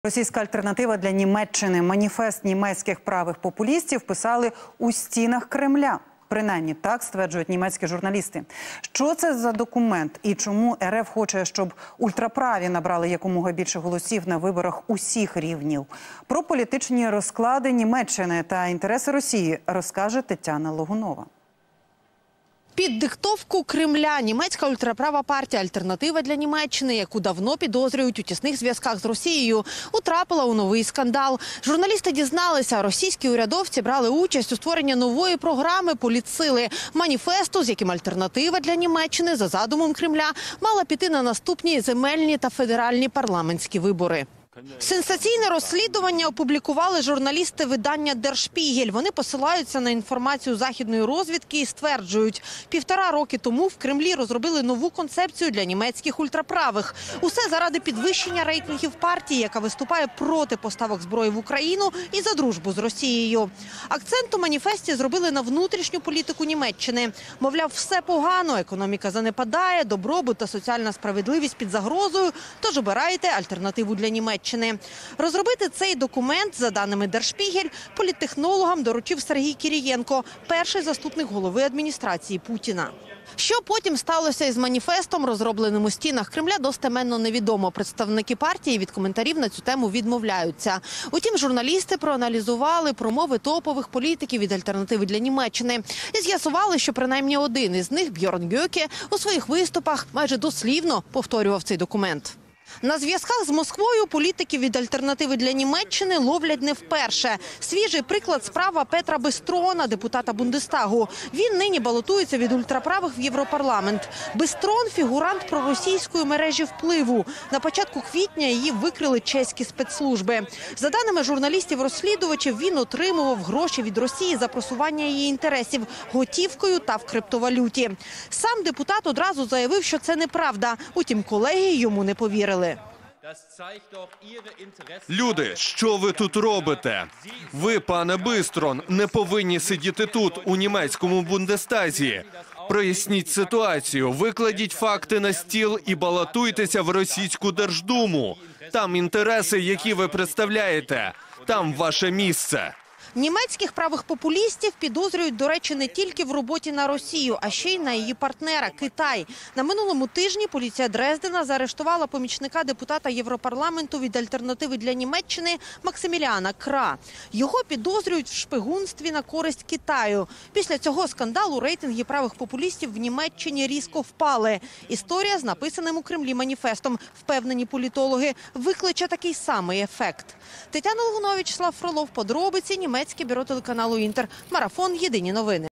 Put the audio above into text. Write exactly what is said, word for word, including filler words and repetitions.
Російська альтернатива для Німеччини. Маніфест німецьких правих популістів писали у стінах Кремля. Принаймні так стверджують німецькі журналісти. Що це за документ і чому РФ хоче, щоб ультраправі набрали якомога більше голосів на виборах усіх рівнів? Про політичні розклади Німеччини та інтереси Росії розкаже Тетяна Логунова. Під диктовку Кремля німецька ультраправа партія «Альтернатива для Німеччини», яку давно підозрюють у тісних зв'язках з Росією, утрапила у новий скандал. Журналісти дізналися, російські урядовці брали участь у створенні нової програми «Політсили» – маніфесту, з яким «Альтернатива для Німеччини» за задумом Кремля мала піти на наступні земельні та федеральні парламентські вибори. Сенсаційне розслідування опублікували журналісти видання «Дер Шпігель». Вони посилаються на інформацію західної розвідки і стверджують, півтора роки тому в Кремлі розробили нову концепцію для німецьких ультраправих. Усе заради підвищення рейтингів партії, яка виступає проти поставок зброї в Україну і за дружбу з Росією. Акцент у маніфесті зробили на внутрішню політику Німеччини. Мовляв, все погано, економіка занепадає, добробут та соціальна справедливість під загрозою, тож обирайте альтернативу для Німеччини. Розробити цей документ, за даними Дер Шпігель, політтехнологам доручив Сергій Кірієнко, перший заступник голови адміністрації Путіна. Що потім сталося із маніфестом, розробленим у стінах Кремля, достеменно невідомо. Представники партії від коментарів на цю тему відмовляються. Утім, журналісти проаналізували промови топових політиків від «Альтернативи для Німеччини» і з'ясували, що принаймні один із них, Бьорн Гьоке, у своїх виступах майже дослівно повторював цей документ. На зв'язках з Москвою політиків від «Альтернативи для Німеччини» ловлять не вперше. Свіжий приклад – справа Петра Бистрона, депутата Бундестагу. Він нині балотується від ультраправих в Європарламент. Бистрон – фігурант проросійської мережі впливу. На початку квітня її викрили чеські спецслужби. За даними журналістів-розслідувачів, він отримував гроші від Росії за просування її інтересів готівкою та в криптовалюті. Сам депутат одразу заявив, що це неправда. Утім, колеги йому не повірили. Люди, що ви тут робите? Ви, пане Бистрон, не повинні сидіти тут, у німецькому Бундестазі. Проясніть ситуацію, викладіть факти на стіл і балотуйтеся в російську Держдуму. Там інтереси, які ви представляєте. Там ваше місце. Німецьких правих популістів підозрюють, до речі, не тільки в роботі на Росію, а ще й на її партнера – Китай. На минулому тижні поліція Дрездена заарештувала помічника депутата Європарламенту від «Альтернативи для Німеччини» Максиміліана Кра. Його підозрюють в шпигунстві на користь Китаю. Після цього скандалу рейтинги правих популістів в Німеччині різко впали. Історія з написаним у Кремлі маніфестом, впевнені політологи, викличе такий самий ефект. Тетяна Логунова, Вячеслав Фролов, подробиці, Німецьке бюро телеканалу «Інтер». Марафон. Єдині новини.